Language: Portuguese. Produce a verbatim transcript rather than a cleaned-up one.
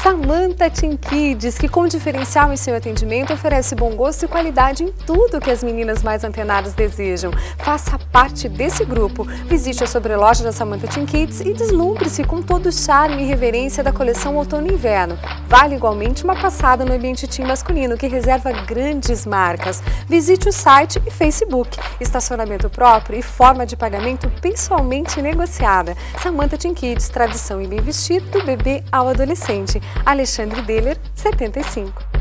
Samantha Teen Kids, que com diferencial em seu atendimento oferece bom gosto e qualidade em tudo que as meninas mais antenadas desejam. Faça parte desse grupo. Visite a sobreloja da Samantha Teen Kids e deslumbre-se com todo o charme e reverência da coleção outono e inverno. Vale igualmente uma passada no ambiente teen masculino, que reserva grandes marcas. Visite o site e Facebook. Estacionamento próprio e forma de pagamento pessoalmente negociada. Samantha Teen Kids, tradição e bem vestido do bebê ao adolescente. Alexandre Deller, setenta e cinco.